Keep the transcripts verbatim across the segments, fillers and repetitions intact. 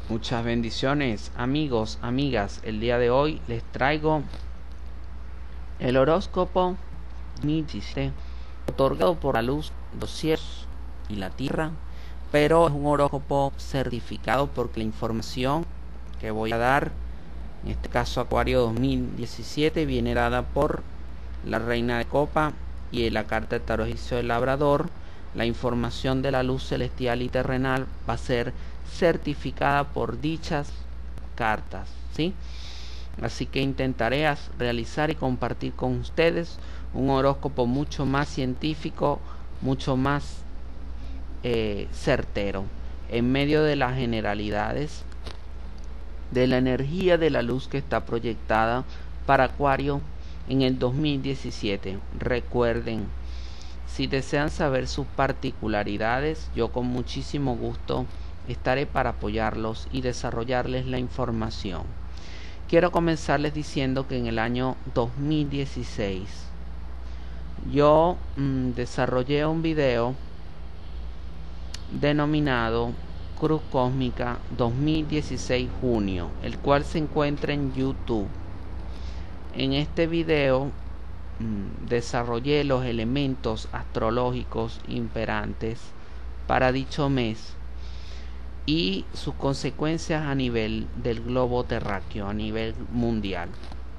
Muchas bendiciones, amigos, amigas. El día de hoy les traigo el horóscopo Mítice, otorgado por la luz, los cielos y la tierra, pero es un horóscopo certificado porque la información que voy a dar, en este caso Acuario dos mil diecisiete, viene dada por la Reina de Copa y la carta de Tarot Egipcio del Labrador. La información de la luz celestial y terrenal va a ser certificada por dichas cartas, ¿sí? Así que intentaré realizar y compartir con ustedes un horóscopo mucho más científico, mucho más eh, certero, en medio de las generalidades de la energía de la luz que está proyectada para Acuario en el dos mil diecisiete. Recuerden, si desean saber sus particularidades, yo con muchísimo gusto estaré para apoyarlos y desarrollarles la información. Quiero comenzarles diciendo que en el año dos mil dieciséis yo mmm, desarrollé un video denominado Cruz Cósmica dos mil dieciséis junio, el cual se encuentra en YouTube. En este video mmm, desarrollé los elementos astrológicos imperantes para dicho mes y sus consecuencias a nivel del globo terráqueo, a nivel mundial.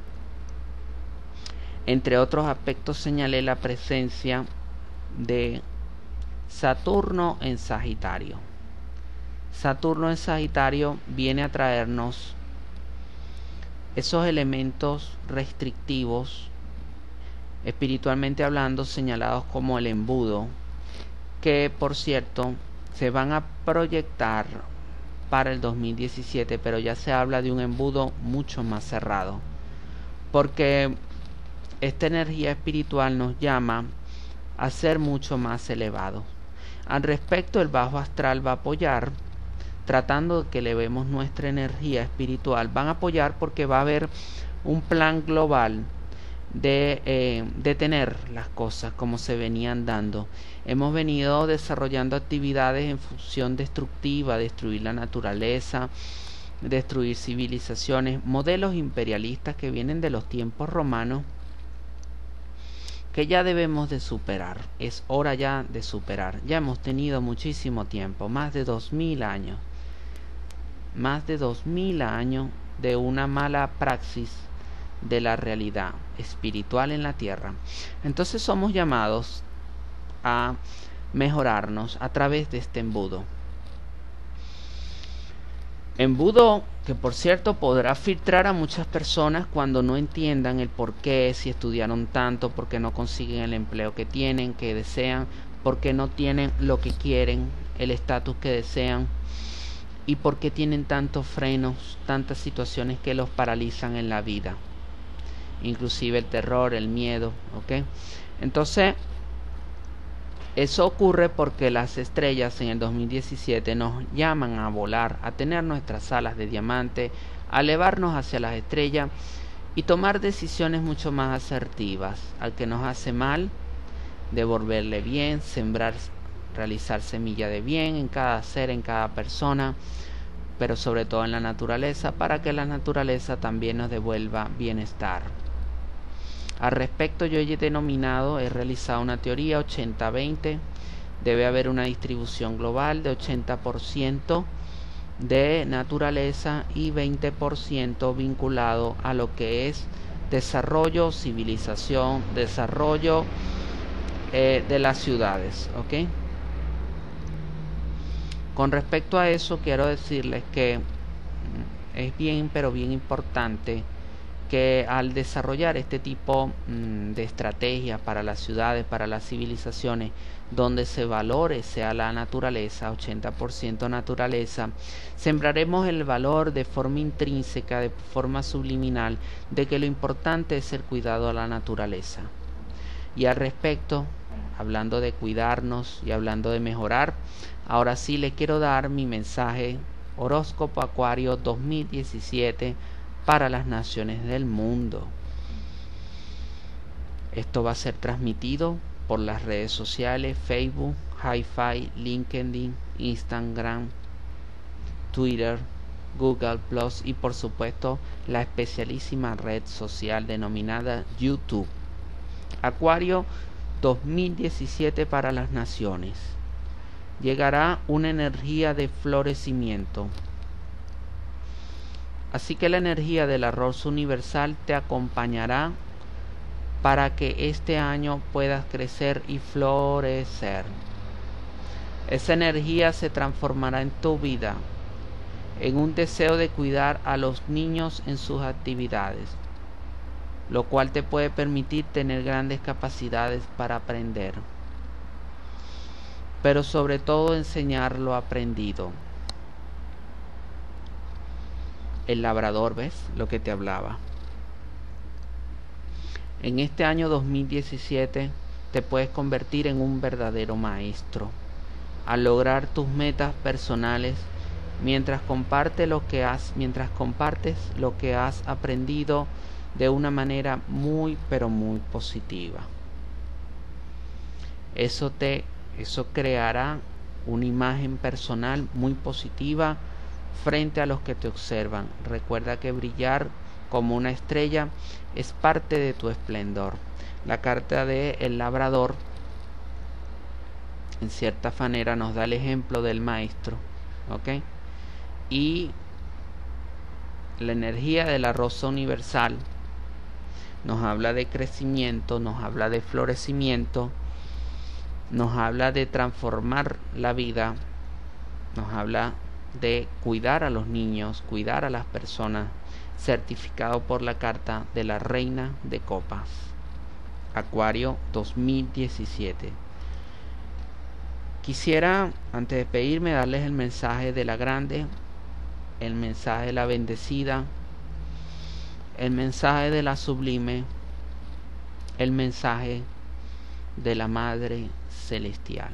Entre otros aspectos señalé la presencia de Saturno en Sagitario. Saturno en Sagitario viene a traernos esos elementos restrictivos, espiritualmente hablando, señalados como el embudo, que por cierto se van a proyectar para el dos mil diecisiete, pero ya se habla de un embudo mucho más cerrado, porque esta energía espiritual nos llama a ser mucho más elevados. Al respecto, el bajo astral va a apoyar, tratando de que elevemos nuestra energía espiritual. Van a apoyar porque va a haber un plan global de eh, detener las cosas como se venían dando. Hemos venido desarrollando actividades en función destructiva, destruir la naturaleza, destruir civilizaciones, modelos imperialistas que vienen de los tiempos romanos, que ya debemos de superar. Es hora ya de superar. Ya hemos tenido muchísimo tiempo, más de dos mil años, más de dos mil años de una mala praxis de la realidad espiritual en la tierra. Entonces somos llamados a mejorarnos a través de este embudo. Embudo que, por cierto, podrá filtrar a muchas personas cuando no entiendan el por qué, si estudiaron tanto, por qué no consiguen el empleo que tienen, que desean, por qué no tienen lo que quieren, el estatus que desean, y por qué tienen tantos frenos, tantas situaciones que los paralizan en la vida, inclusive el terror, el miedo, ¿ok? Entonces, eso ocurre porque las estrellas en el dos mil diecisiete nos llaman a volar, a tener nuestras alas de diamante, a elevarnos hacia las estrellas y tomar decisiones mucho más asertivas. Al que nos hace mal, devolverle bien, sembrar, realizar semilla de bien en cada ser, en cada persona, pero sobre todo en la naturaleza, para que la naturaleza también nos devuelva bienestar. Al respecto, yo he denominado, he realizado una teoría ochenta veinte. Debe haber una distribución global de ochenta por ciento de naturaleza y veinte por ciento vinculado a lo que es desarrollo, civilización, desarrollo eh, de las ciudades, ¿ok? Con respecto a eso, quiero decirles que es bien, pero bien importante que al desarrollar este tipo mmm, de estrategias para las ciudades, para las civilizaciones, donde se valore sea la naturaleza, ochenta por ciento naturaleza, sembraremos el valor de forma intrínseca, de forma subliminal, de que lo importante es el cuidado a la naturaleza. Y al respecto, hablando de cuidarnos y hablando de mejorar, ahora sí le quiero dar mi mensaje horóscopo Acuario dos mil diecisiete para las naciones del mundo. Esto va a ser transmitido por las redes sociales Facebook, Hi-Fi, LinkedIn, Instagram, Twitter, Google Plus y por supuesto la especialísima red social denominada YouTube. Acuario dos mil diecisiete para las naciones. Llegará una energía de florecimiento. Así que la energía del arroz universal te acompañará para que este año puedas crecer y florecer. Esa energía se transformará en tu vida, en un deseo de cuidar a los niños en sus actividades, lo cual te puede permitir tener grandes capacidades para aprender, pero sobre todo enseñar lo aprendido. El labrador, ¿ves? Lo que te hablaba. En este año dos mil diecisiete te puedes convertir en un verdadero maestro al lograr tus metas personales mientras comparte lo que has, mientras compartes lo que has aprendido de una manera muy pero muy positiva. Eso te, eso creará una imagen personal muy positiva frente a los que te observan. Recuerda que brillar como una estrella es parte de tu esplendor. La carta de el labrador en cierta manera nos da el ejemplo del maestro, ¿ok? Y la energía de la rosa universal nos habla de crecimiento, nos habla de florecimiento, nos habla de transformar la vida, nos habla de cuidar a los niños, cuidar a las personas, certificado por la carta de la Reina de Copas. Acuario dos mil diecisiete. Quisiera, antes de despedirme, darles el mensaje de la grande, el mensaje de la bendecida, el mensaje de la sublime, el mensaje de la Madre Celestial.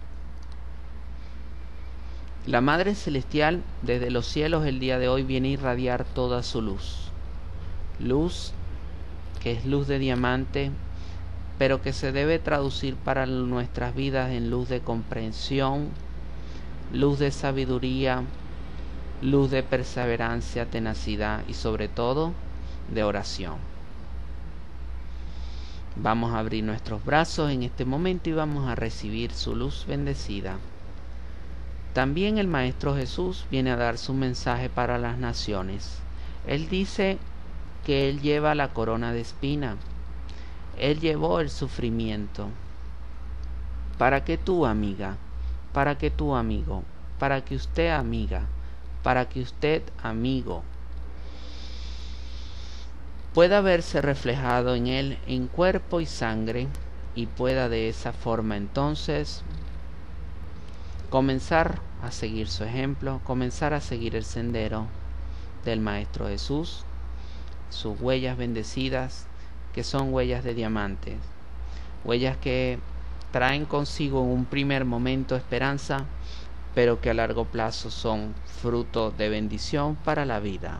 La Madre Celestial desde los cielos el día de hoy viene a irradiar toda su luz. Luz que es luz de diamante, pero que se debe traducir para nuestras vidas en luz de comprensión, luz de sabiduría, luz de perseverancia, tenacidad y sobre todo de oración. Vamos a abrir nuestros brazos en este momento y vamos a recibir su luz bendecida. También el Maestro Jesús viene a dar su mensaje para las naciones. Él dice que Él lleva la corona de espina. Él llevó el sufrimiento. Para que tú, amiga, para que tú, amigo, para que usted, amiga, para que usted, amigo, pueda verse reflejado en Él en cuerpo y sangre y pueda de esa forma entonces comenzar a seguir su ejemplo, comenzar a seguir el sendero del Maestro Jesús, sus huellas bendecidas, que son huellas de diamantes, huellas que traen consigo en un primer momento esperanza, pero que a largo plazo son fruto de bendición para la vida.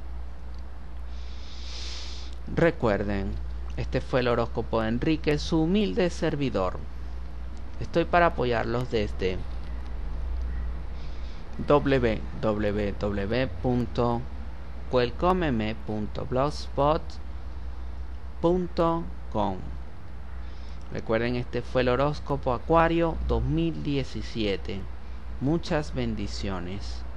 Recuerden, este fue el horóscopo de Enrique, su humilde servidor. Estoy para apoyarlos desde w w w punto welcomeme punto blogspot punto com. Recuerden, este fue el horóscopo Acuario dos mil diecisiete. Muchas bendiciones.